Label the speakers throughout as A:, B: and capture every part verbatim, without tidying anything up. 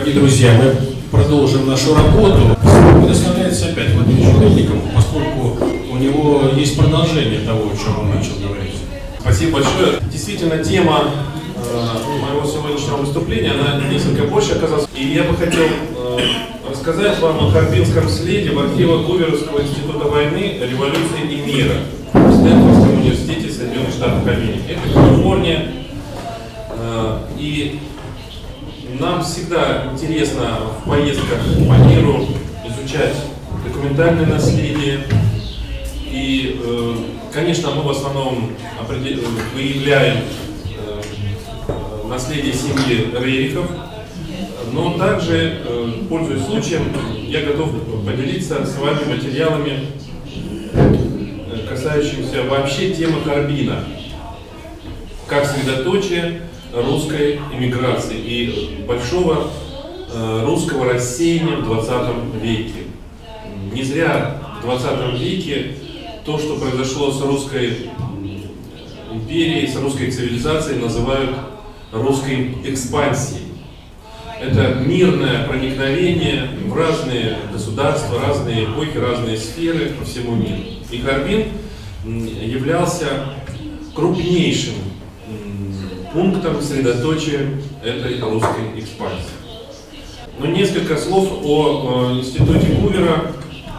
A: Дорогие друзья, мы продолжим нашу работу. Предоставляется опять Владимир Мельников, поскольку у него есть продолжение того, о чем он начал говорить.
B: Спасибо большое. Действительно, тема э, моего сегодняшнего выступления, она несколько больше оказалась. И я бы хотел э, рассказать вам о Харбинском следе в архивах Гуверовского института войны, революции и мира в Стэнфордском университете Соединенных Штатов Америки. Это Калифорния. Э, и нам всегда интересно в поездках по миру изучать документальное наследие. И, э, конечно, мы в основном выявляем э, наследие семьи Рерихов, но также, э, пользуясь случаем, я готов поделиться с вами материалами, э, касающимися вообще темы Харбина, как средоточие русской эмиграции и большого э, русского рассеяния в двадцатом веке. Не зря в двадцатом веке то, что произошло с русской империей, с русской цивилизацией, называют русской экспансией. Это мирное проникновение в разные государства, разные эпохи, разные сферы по всему миру. И Харбин являлся крупнейшим пунктом средоточия этой русской экспансии. Но несколько слов о институте Гувера,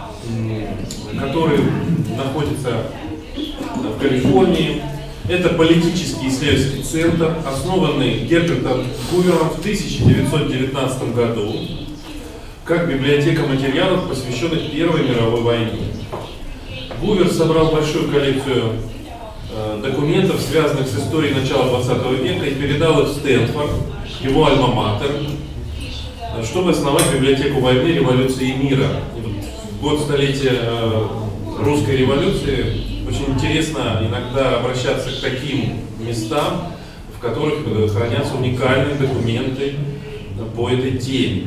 B: который находится в Калифорнии. Это политический исследовательский центр, основанный Гербертом Гувером в тысяча девятьсот девятнадцатом году как библиотека материалов, посвященных Первой мировой войне. Гувер собрал большую коллекцию э, документов, связанных с историей начала двадцатого века, и передал их в Стэнфорд, его альма-матер, чтобы основать библиотеку войны, революции и мира. И вот в год столетия э, русской революции очень интересно иногда обращаться к таким местам, в которых хранятся уникальные документы по этой теме.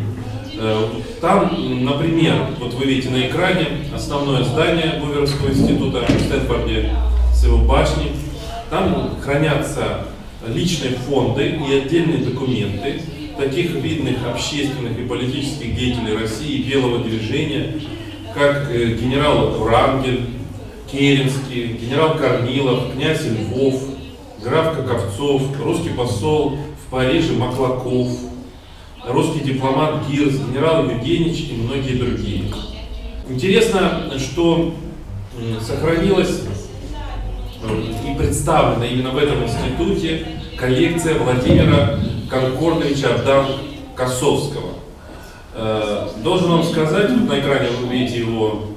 B: Там, например, вот вы видите на экране основное здание Гуверовского института в Стэнфорде с его башней. Там хранятся личные фонды и отдельные документы таких видных общественных и политических деятелей России и белого движения, как генерал Врангель, Керенский, генерал Корнилов, князь Львов, граф Каковцов, русский посол в Париже Маклаков, русский дипломат Гирс, генерал Евгеньевич и многие другие. Интересно, что сохранилась и представлена именно в этом институте коллекция Владимира Конкордовича Абдам-Косовского. Должен вам сказать, вот на экране вы видите его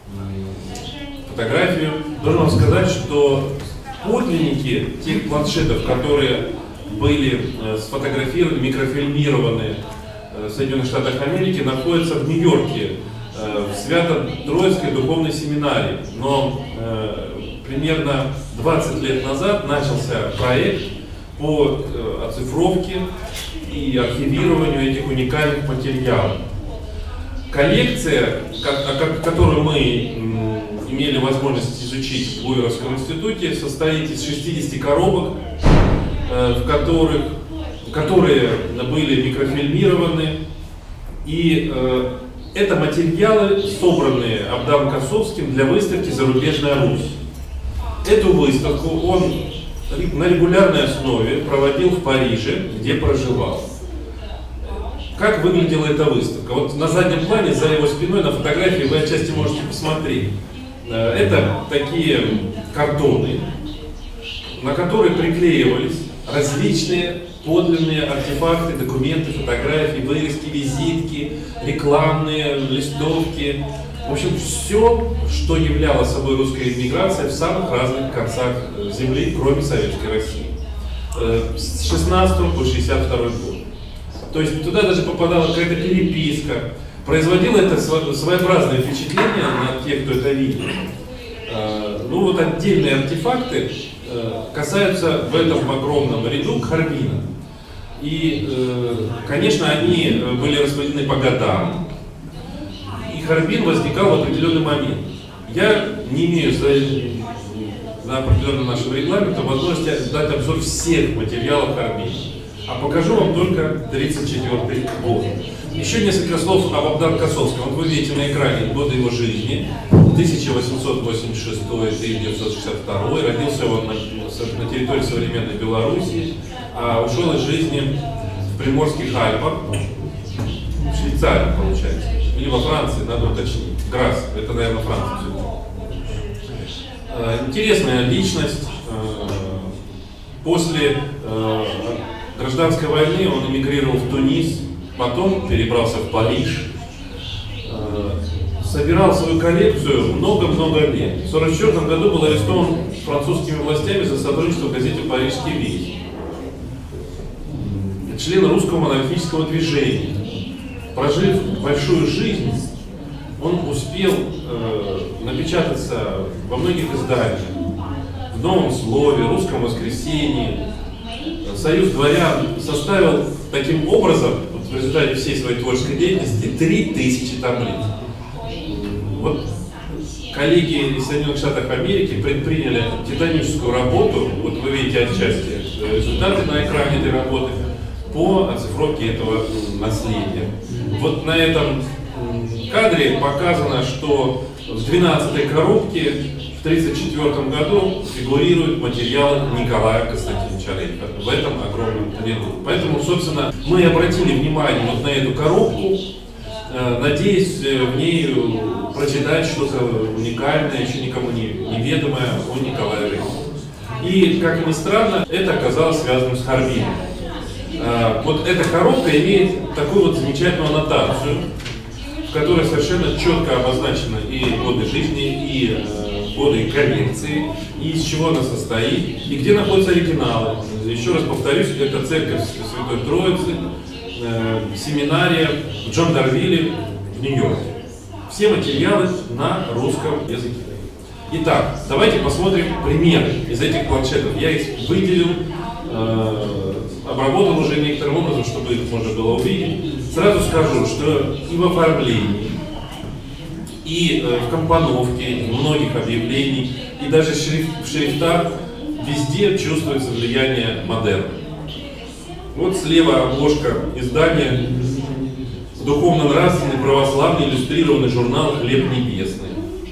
B: фотографию, должен вам сказать, что подлинники тех планшетов, которые были сфотографированы, микрофильмированы в Соединенных Штатах Америки, находятся в Нью-Йорке, в Свято-Троицкой духовной семинарии. Но э, примерно двадцать лет назад начался проект по э, оцифровке и архивированию этих уникальных материалов. Коллекция, которую мы имели возможность изучить в Гуверовском институте, состоит из шестидесяти коробок, в которых, которые были микрофильмированы. И э, это материалы, собранные Абдамом Косовским для выставки «Зарубежная Русь». Эту выставку он на регулярной основе проводил в Париже, где проживал. Как выглядела эта выставка? Вот на заднем плане, за его спиной, на фотографии вы отчасти можете посмотреть. Это такие картоны, на которые приклеивались различные подлинные артефакты, документы, фотографии, вырезки, визитки, рекламные листовки. В общем, все, что являло собой русская эмиграция в самых разных концах земли, кроме Советской России. С шестнадцатого по шестьдесят второй год. То есть туда даже попадала какая-то переписка. Производило это своеобразное впечатление на тех, кто это видел. Ну вот отдельные артефакты касаются в этом огромном ряду Харбина. И, конечно, они были распределены по годам. И Харбин возникал в определенный момент. Я не имею за, за определенным нашим регламентом возможности дать обзор всех материалов Харбина. а покажу вам только тридцать четвёртый год. Еще несколько слов об Абдане Косовском. Вот вы видите на экране годы его жизни. тысяча восемьсот восемьдесят шестой — тысяча девятьсот шестьдесят второй. Родился он на, на территории современной Белоруссии, а ушел из жизни в Приморских Альпах, в Швейцарии, получается. Или во Франции, надо уточнить. Грасс, это, наверное, Франция все-таки. Интересная личность. После гражданской войны он эмигрировал в Тунис, потом перебрался в Париж, собирал свою коллекцию много-много лет. В сорок четвёртом году был арестован французскими властями за сотрудничество в газете «Парижский весть». Член русского монархического движения. Прожив большую жизнь, он успел э, напечататься во многих изданиях. В «Новом слове», «Русском воскресенье». Союз дворян составил таким образом, в результате всей своей творческой деятельности, три тысячи таблиц. Вот коллеги из Соединенных Штатов Америки предприняли титаническую работу, вот вы видите отчасти результаты на экране этой работы, по оцифровке этого наследия. Вот на этом кадре показано, что в двенадцатой коробке в тридцать четвёртом году фигурируют материалы Николая Константиновича Рериха в этом огромном ряду. Поэтому, собственно, мы обратили внимание вот на эту коробку, надеясь в ней прочитать что-то уникальное, еще никому не неведомое о Николае Рерихе. И, как ни странно, это оказалось связано с Харбином. Вот эта коробка имеет такую вот замечательную аннотацию, в которой совершенно четко обозначены и годы жизни, и э, годы коллекции, и из чего она состоит, и где находятся оригиналы. Еще раз повторюсь, это церковь Святой Троицы, э, семинария в Джондарвилле в Нью-Йорке. Все материалы на русском языке. Итак, давайте посмотрим примеры из этих планшетов. Я их выделил, э, обработал уже некоторым образом, чтобы их можно было увидеть. Сразу скажу, что и в оформлении, и э, в компоновке многих объявлений, и даже шриф, в шрифтах везде чувствуется влияние модерна. Вот слева обложка издания «Духовно-нравственный православный иллюстрированный журнал «Хлеб небесный».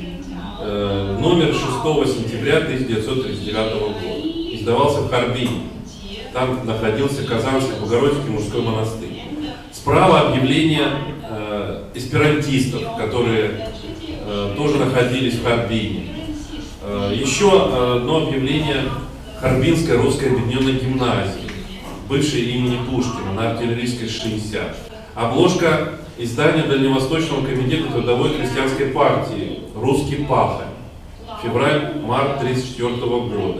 B: Э, номер шестого сентября тысяча девятьсот тридцать девятого года. Издавался в Харбине. Там находился Казанский Богородицкий мужской монастырь. Справа объявление э, эсперантистов, которые э, тоже находились в Харбине. Э, еще одно объявление Харбинской русской объединенной гимназии, бывшей имени Пушкина, на Артиллерийской шестьдесят. Обложка издания Дальневосточного комитета трудовой крестьянской партии «Русский пахарь», февраль-март тысяча девятьсот тридцать четвёртого года.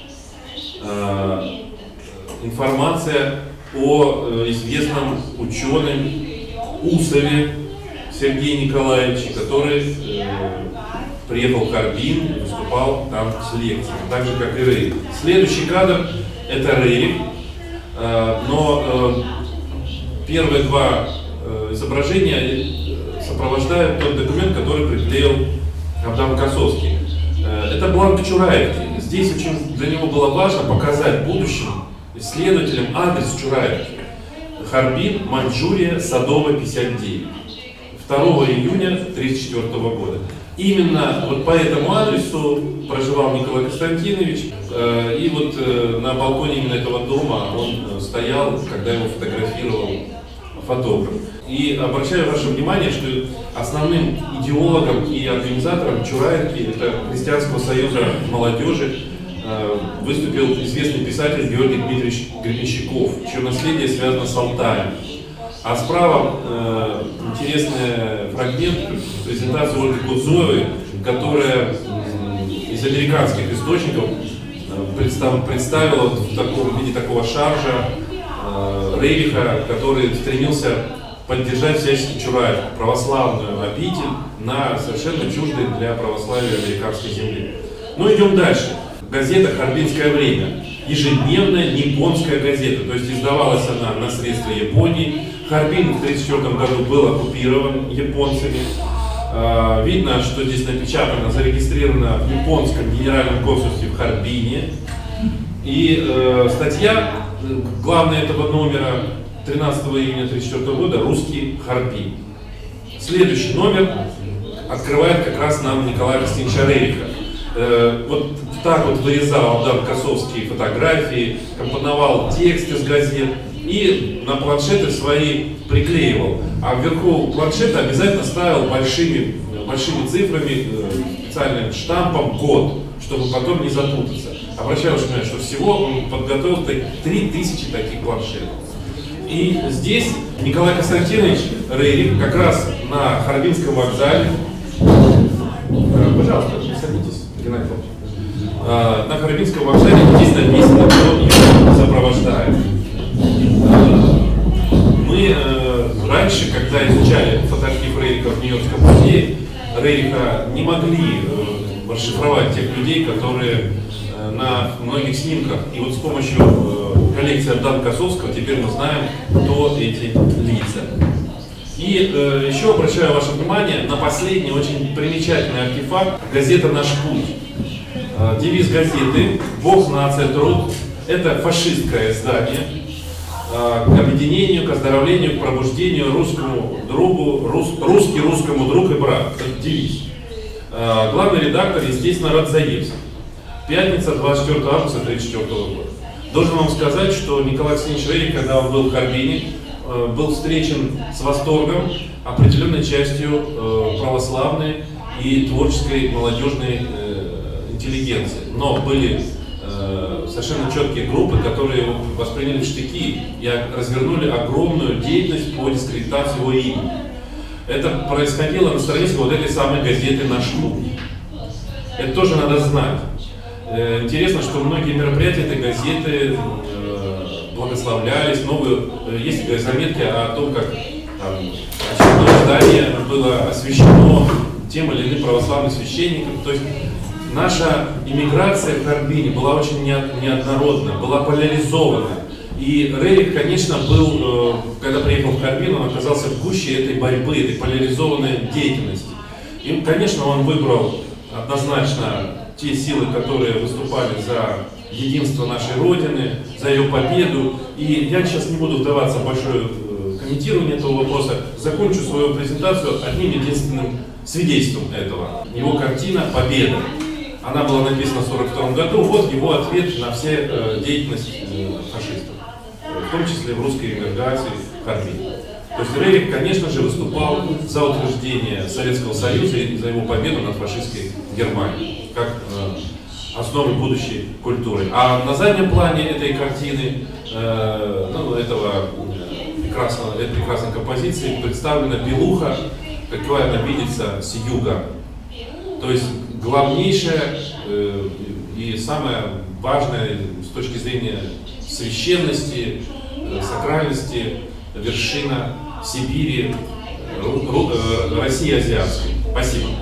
B: Э, информация о э, известном ученом Усове Сергее Николаевиче, который э, приехал в Харбин и выступал там с лекцией, так же как и Рерих. Следующий кадр — это Рерих, э, но э, первые два э, изображения сопровождают тот документ, который приклеил Абдан Косовский. Э, это бланк Чураевки. Здесь очень для него было важно показать будущим исследователям адрес Чураевки. Харбин, Маньчжурия, Садовая, пятьдесят девять. второго июня тысяча девятьсот тридцать четвёртого года. Именно вот по этому адресу проживал Николай Константинович. Э, и вот э, на балконе именно этого дома он стоял, когда его фотографировал фотограф. И обращаю ваше внимание, что основным идеологом и организатором Чураевки, это Христианского союза молодежи, выступил известный писатель Георгий Дмитриевич Гребенщиков, чье наследие связано с Алтаем. А справа э, интересный фрагмент презентации Ольги Кудзоевой, которая э, из американских источников э, представ, представила вот в таком в виде такого шаржа э, Рериха, который стремился поддержать всячески Чураевку, православную обитель на совершенно чуждой для православия американской земли. Ну, идем дальше. Газета «Харбинское время». Ежедневная японская газета, то есть издавалась она на средства Японии. Харбин в тысяча девятьсот тридцать четвёртом году был оккупирован японцами. Видно, что здесь напечатано, зарегистрировано в японском генеральном консульстве в Харбине. И э, статья главное этого номера тринадцатого июня тысяча девятьсот тридцать четвёртого года «Русский Харбин». Следующий номер открывает как раз нам Николай Константинович Рериха. Э, вот так вот вырезал Богдан Косовский фотографии, компоновал текст из газет и на планшеты свои приклеивал. А вверху планшета обязательно ставил большими, большими цифрами, э, специальным штампом код, чтобы потом не запутаться. Обращаю внимание, что всего он подготовил три тысячи таких планшетов. И здесь Николай Константинович Рерих как раз на Харбинском вокзале, пожалуйста, садитесь, Геннадий Павлович, на Харбинском вокзале здесь написано, кто его сопровождает. Мы раньше, когда изучали фотоархив Рериха в Нью-Йоркском музее, Рериха не могли расшифровать тех людей, которые на многих снимках. И вот с помощью э, коллекции Богдана Косовского теперь мы знаем, кто эти лица. И э, еще обращаю ваше внимание на последний очень примечательный артефакт — газета «Наш путь». Э, девиз газеты «Бог, нация, труд» — это фашистское издание э, к объединению, к оздоровлению, к пробуждению русскому другу, рус, русский русскому друг и брат. Это девиз. Э, главный редактор, естественно, Радзаевский. Пятница, двадцать четвёртого августа тысяча девятьсот тридцать четвёртого года. Должен вам сказать, что Николай Константинович Рерих, когда он был в Харбине, был встречен с восторгом определенной частью православной и творческой молодежной интеллигенции. Но были совершенно четкие группы, которые восприняли в штыки и развернули огромную деятельность по дискредитации его имени. Это происходило на странице вот этой самой газеты «Наш путь». Это тоже надо знать. Интересно, что многие мероприятия этой газеты благословлялись, новые, есть заметки о том, как там, очередное здание было освящено тем или иным православным священником. То есть наша иммиграция в Харбине была очень неоднородна, была поляризована. И Рерих, конечно, был, когда приехал в Харбин, он оказался в гуще этой борьбы, этой поляризованной деятельности. И, конечно, он выбрал однозначно те силы, которые выступали за единство нашей Родины, за ее победу. И я сейчас не буду вдаваться в большое комментирование этого вопроса, закончу свою презентацию одним единственным свидетельством этого. Его картина «Победа». Она была написана в сорок втором году. Вот его ответ на все э, деятельность э, фашистов, в том числе в русской эмиграции в Харбине. То есть Рерих, конечно же, выступал за утверждение Советского Союза и за его победу над фашистской Германией, как э, основы будущей культуры. А на заднем плане этой картины, э, ну, этого, э, прекрасного, этой прекрасной композиции представлена белуха, какая она видится с юга. То есть главнейшая э, и самое важное с точки зрения священности, э, сакральности вершина Сибири, России азиатской. Спасибо.